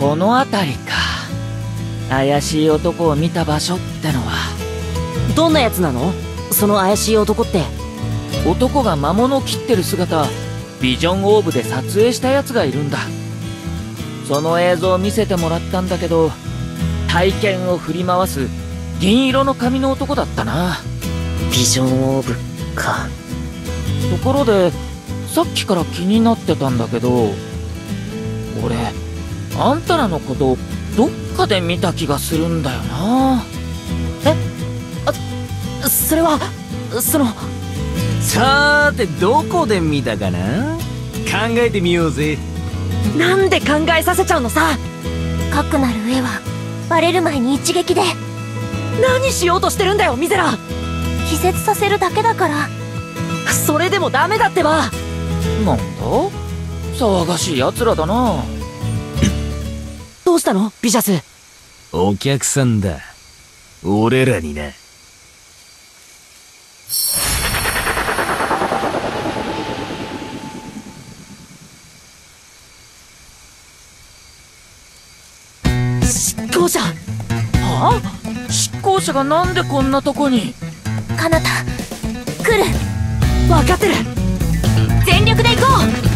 この辺りか。怪しい男を見た場所ってのは。 どんなやつなの？その怪しい男って。 男が魔物を切ってる姿、ビジョンオーブで撮影したやつがいるんだ。その映像を見せてもらったんだけど、体剣を振り回す銀色の髪の男だったな。 ビジョンオーブか。 ところで、さっきから気になってたんだけど、俺あんたらのことどっかで見た気がするんだよな。 それはさーて、どこで見たかな。考えてみようぜ。 なんで考えさせちゃうのさ。 かくなる上はバレる前に一撃で。 何しようとしてるんだよミゼラ。 気絶させるだけだから。 それでもダメだってば。 なんだ、騒がしい奴らだな。 どうしたのビジャス。 お客さんだ、俺らにな。 執行者。 はあ？執行者がなんでこんなとこに。 カナタ来る。 分かってる。全力で行こう。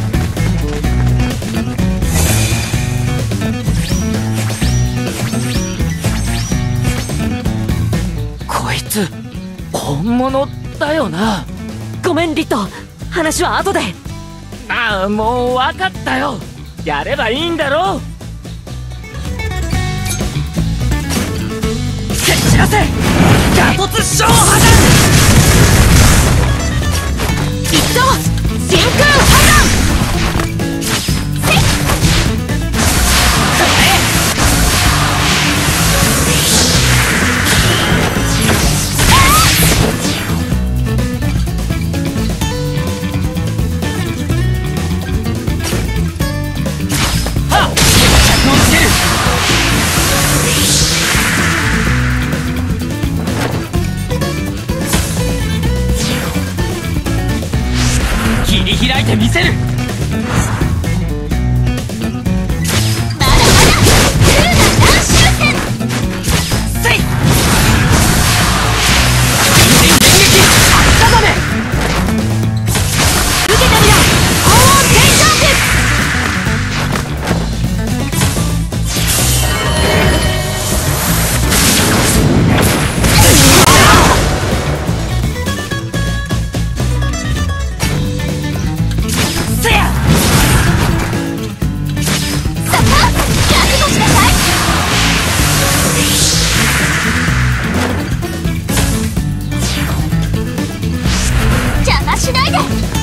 こいつ本物だよな。 ごめんリット、話は後で。 ああ、もう分かったよ。やればいいんだろ。 蹴散らせ。ガトツ小破弾。一等真空破弾。 切り開いてみせる。 まだまだルーナ乱襲戦。 せい。 だめ。受けてみろ。高温テンションテ。せや。 さあ覚悟しなさい。邪魔しないで。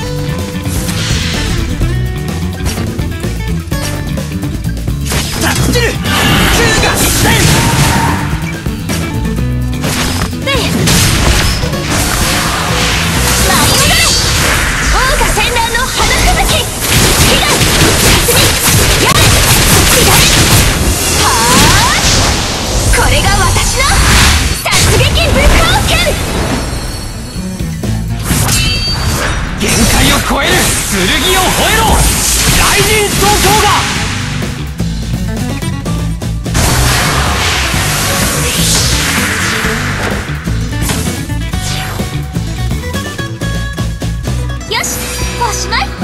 タッチル空が一戦。 舞い踊れ。王家戦乱の花吹雪。火が夏にやれ。はーい、これが私の殺撃無効剣。 限界を超える剣を吠えろ。雷神走行が。 よし、おしまい。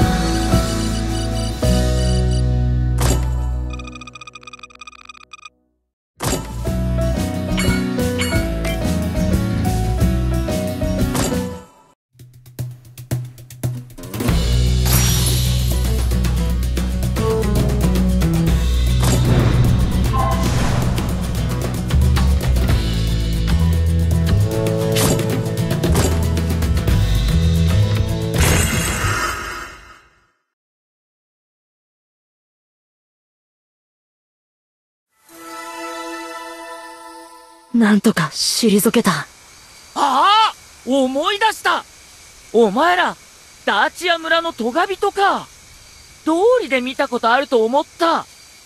なんとか退けた。 ああ、思い出した。お前らダーチア村のトガ人か。通りで見たことあると思った。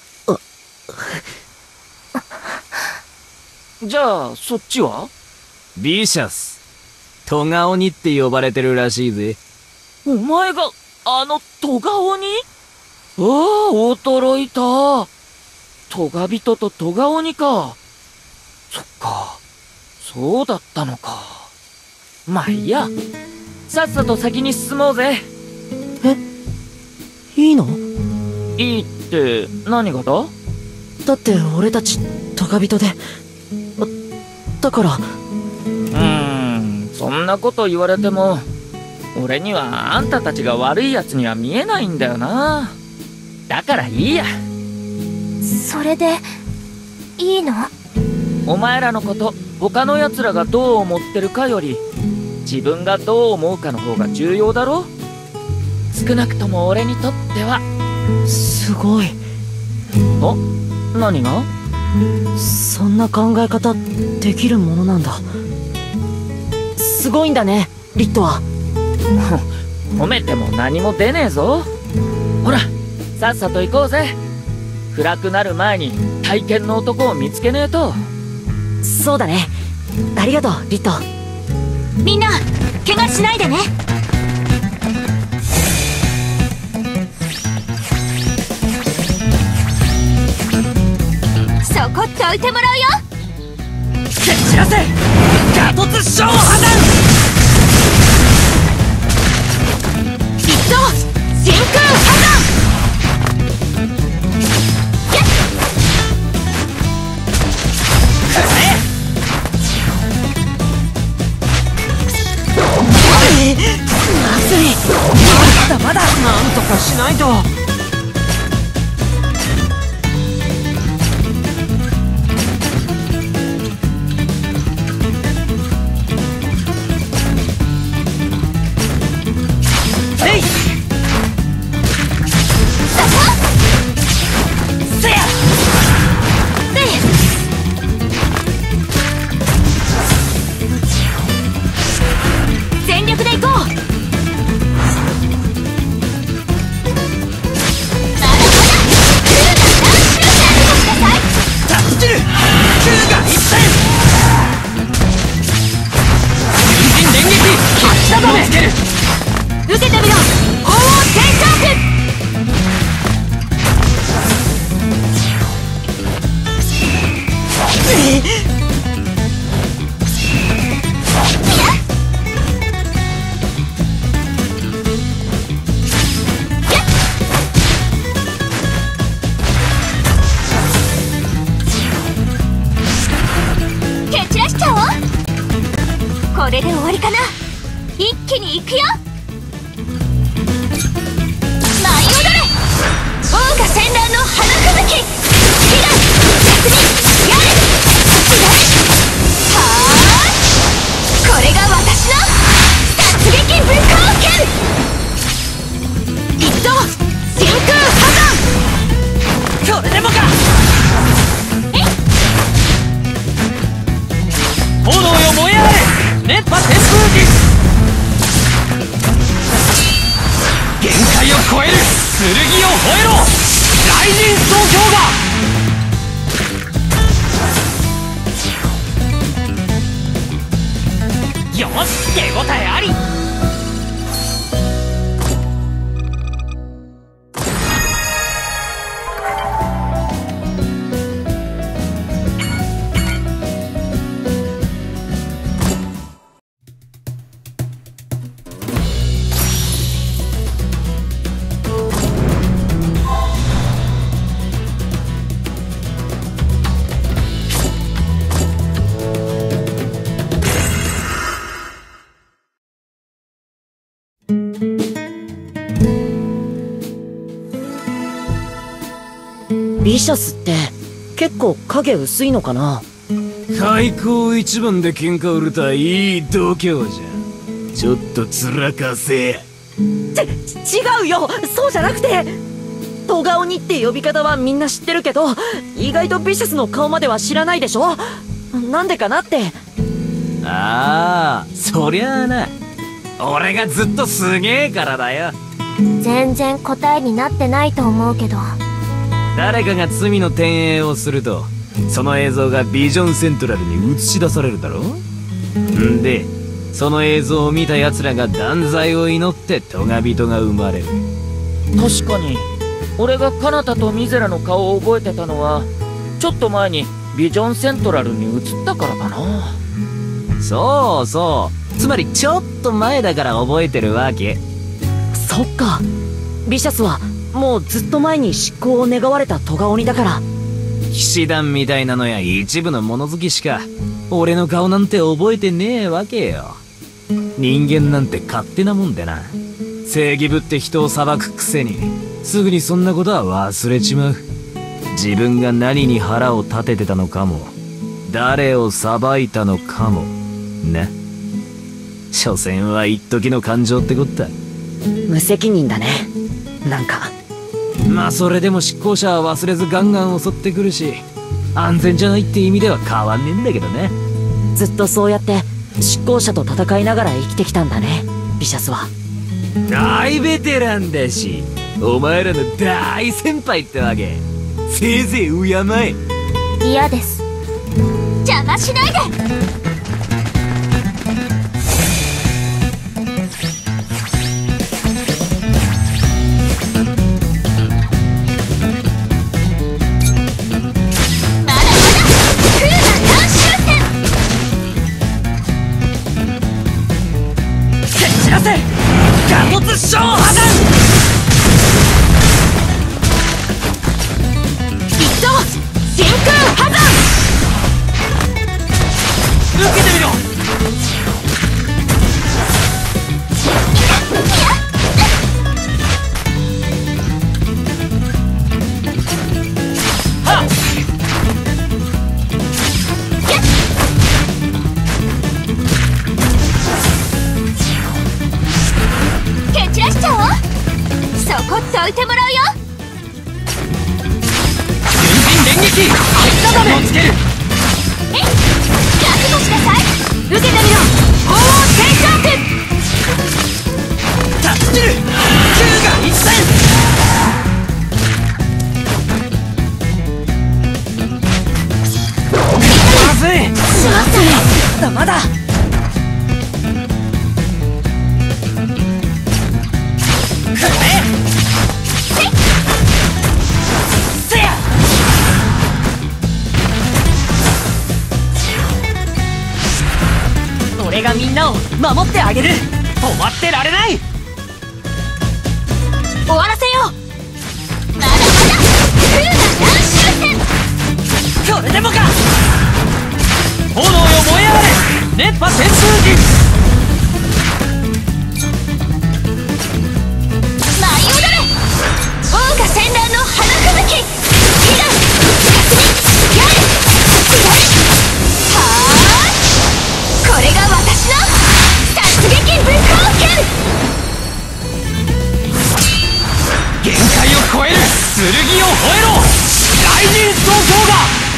じゃあそっちは？ ビシャス、トガ鬼って呼ばれてるらしいぜ。 お前があのトガ鬼？ああ、驚いた。 トガビトとトガオニか。そっか、そうだったのか。まあいいや、さっさと先に進もうぜ。 いいの？ いいって何がだ？ だって俺たちトガビトで、だから。 そんなこと言われても俺にはあんたたちが悪いやつには見えないんだよな。だからいいや。 それでいいの？ お前らのこと他のやつらがどう思ってるかより自分がどう思うかの方が重要だろ。少なくとも俺にとっては。 すごい。 お、何が？ そんな考え方できるものなんだ。すごいんだね、リットは。 褒めても何も出ねえぞ。ほら、さっさと行こうぜ。暗くなる前に大剣の男を見つけねえと。 そうだね。ありがとう、リット。 みんな怪我しないでね。そこどいてもらうよ。 蹴散らせガトツ小破断。 一度真空破断。 まずい。まだまだなんとかしないと。 全力で行こう。受けてみろ、鳳凰テイクアップ。蹴散らしちゃおう。これで終わりかな。一気に行くよ。舞い踊れ桜花絢爛の花吹雪。火が逆にやれはーい、これが私の殺撃無効剣。一等真空破断。 これでもか。炎よ燃え上がれ熱波旋風儀。限界を超える剣を吠えろ雷神総評が。よし、手応えあり。 ビシャスって結構影薄いのかな。 開口一番で喧嘩売れたいい度胸じゃ。ちょっとつらかせ。 違うよ、そうじゃなくて。トガオニって呼び方はみんな知ってるけど、意外とビシャスの顔までは知らないでしょ。なんでかなって。 ああ、そりゃあな、俺がずっとすげえからだよ。 全然答えになってないと思うけど。 誰かが罪の転映をするとその映像がビジョンセントラルに映し出されるだろ。んでその映像を見た奴らが断罪を祈ってトガビトが生まれる。 確かに俺がカナタとミゼラの顔を覚えてたのはちょっと前にビジョンセントラルに移ったからかな。 そうそう、つまりちょっと前だから覚えてるわけ。 そっか、ビシャスはもうずっと前に執行を願われたトガ鬼だから。 騎士団みたいなのや一部の物好きしか俺の顔なんて覚えてねえわけよ。人間なんて勝手なもんでな、正義ぶって人を裁くくせにすぐにそんなことは忘れちまう。自分が何に腹を立ててたのかも、誰を裁いたのかもな。所詮は一時の感情ってこった。 無責任だね、なんか。 まあそれでも執行者は忘れずガンガン襲ってくるし、安全じゃないって意味では変わんねえんだけどね。 ずっとそうやって執行者と戦いながら生きてきたんだね、ビシャスは。 大ベテランだし、お前らの大先輩ってわけ。せいぜい敬え。 嫌です。邪魔しないで。 どいてもらうよ。 連撃をつける。 えい、覚悟しなさい。受けてみろ。鳳凰テイクアップ。 タッチル9が一戦。まずい。 しまったね。まだまだ。俺がみんなを守ってあげる。 止まってられない。 終わらせよう。まだまだ空が乱周戦。 これでもか。炎よ燃え上がれ。熱波旋風機。 舞い踊れ。王が絢爛の花吹雪。火が霞やれはーい。これが私の殺撃無効剣。 限界を超える剣を吠えろ。雷神走行が。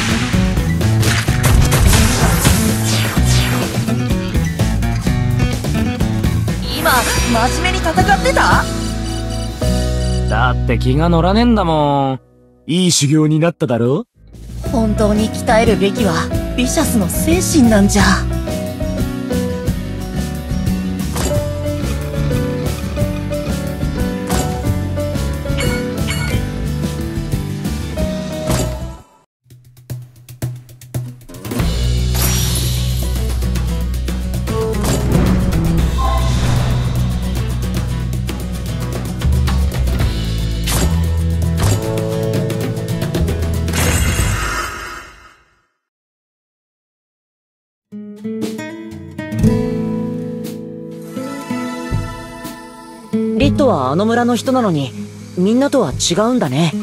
今真面目に戦ってた？ だって気が乗らねえんだもん。いい修行になっただろ。 本当に鍛えるべきはビシャスの精神なんじゃ。リットはあの村の人なのにみんなとは違うんだね。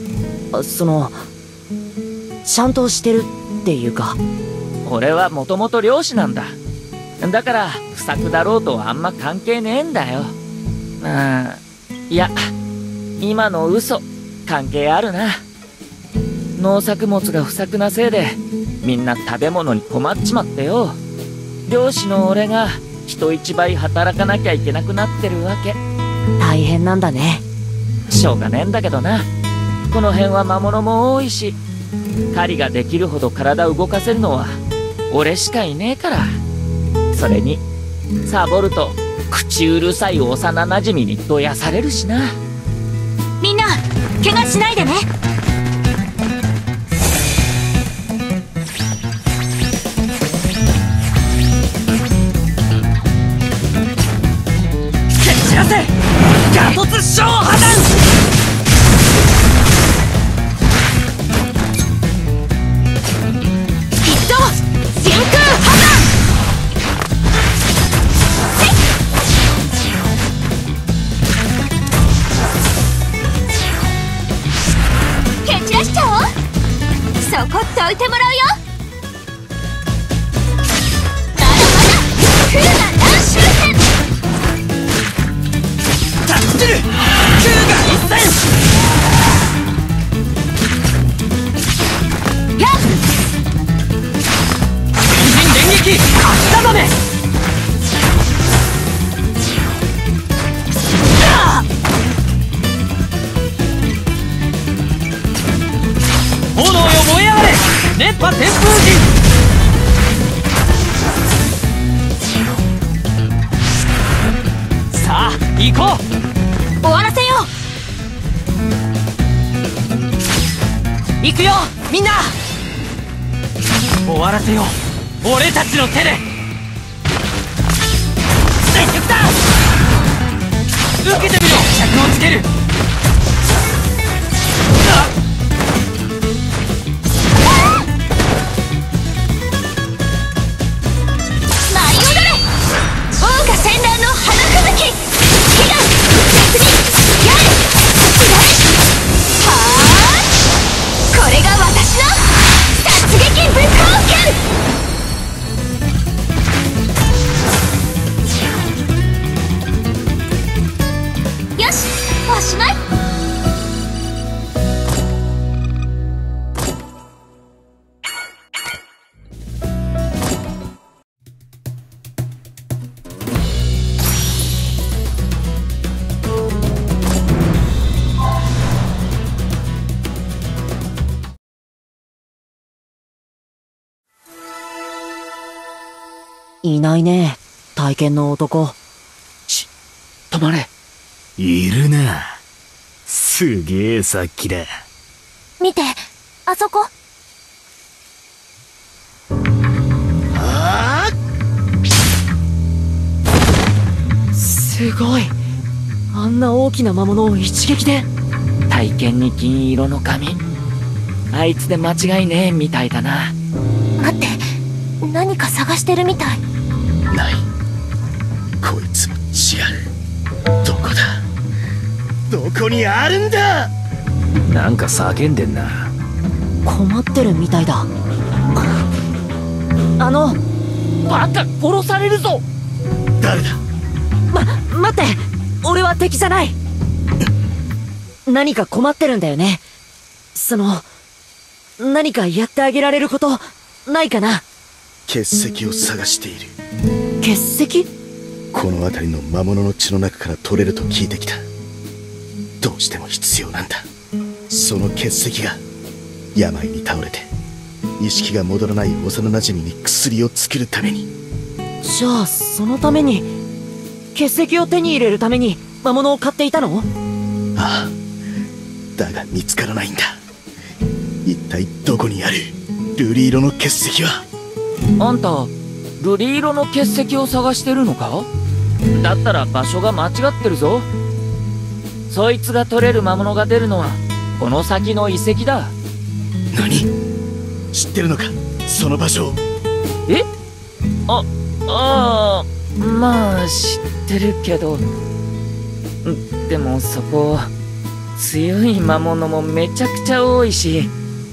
ちゃんとしてるっていうか。 俺はもともと漁師なんだ。だから不作だろうとあんま関係ねえんだよ。いや、今の嘘関係あるな。農作物が不作なせいでみんな食べ物に困っちまってよ。漁師の俺が人一倍働かなきゃいけなくなってるわけ。 大変なんだね。 しょうがねえんだけどな。この辺は魔物も多いし、狩りができるほど体動かせるのは俺しかいねえから。それにサボると口うるさい幼なじみにどやされるしな。 みんな怪我しないでね。 どいてもらうよ。まだまだ来るな乱襲戦。 タッチル空が一閃。 やっ連撃明日まで。炎よ燃え上がれ熱波旋風陣。さあ行こう。 終わらせよう。 行くよみんな。終わらせよう俺たちの手で。全力だ。受けてみろ。尺をつける。 舞い踊れ桜花絢爛の花吹雪。火が逆にやれ散られ。はーこれが私の殺撃武光剣。よしおしまい。 いないね、体験の男。 止まれ。 いるな。すげえさっきだ。 見てあそこ。 すごい。あんな大きな魔物を一撃で。 体験に銀色の髪。あいつで間違いねえみたいだな。 待って、何か探してるみたい。 ない。こいつも違う。どこだ。どこにあるんだ。 なんか叫んでんな。 困ってるみたいだ。 バカ殺されるぞ。 誰だ。 待って、俺は敵じゃない。何か困ってるんだよね。何かやってあげられることないかな。 結石を探している。 結石？ この辺りの魔物の血の中から取れると聞いてきた。どうしても必要なんだ。その結石が病に倒れて意識が戻らない幼馴染に薬を作るために。 じゃあそのために、結石を手に入れるために魔物を買っていたの？ ああ、だが見つからないんだ。一体どこにある瑠璃色の結石は。 あんた瑠璃色の結石を探してるのか？だったら場所が間違ってるぞ。そいつが取れる魔物が出るのはこの先の遺跡だ。 何？知ってるのかその場所。 え？まあ知ってるけど。でもそこ強い魔物もめちゃくちゃ多いし、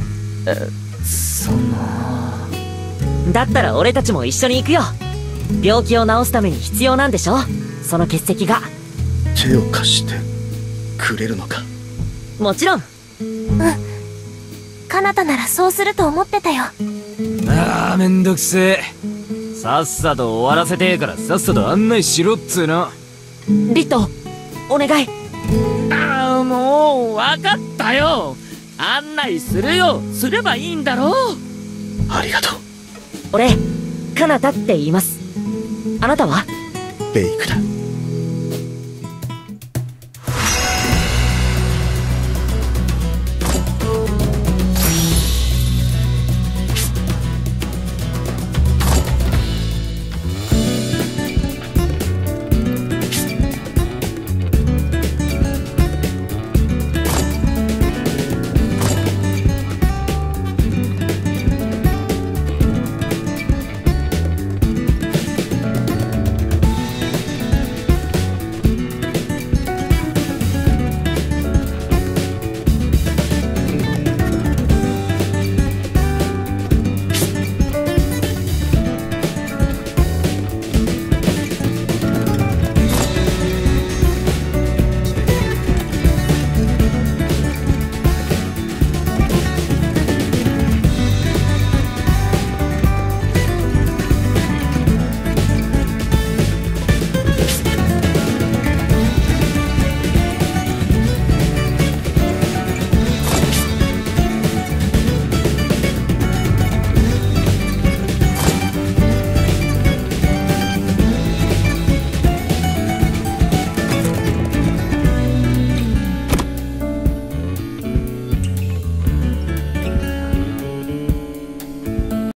だったら俺たちも一緒に行くよ。病気を治すために必要なんでしょ、その結石が。 手を貸してくれるのか。 もちろん。 彼方ならそうすると思ってたよ。 ああ、めんどくせえ。さっさと終わらせてえからさっさと案内しろっつうの。 リット、お願い。 もう分かったよ。案内するよ。すればいいんだろう。 ありがとう。 俺、カナタって言います。あなたは？ ベイクだ。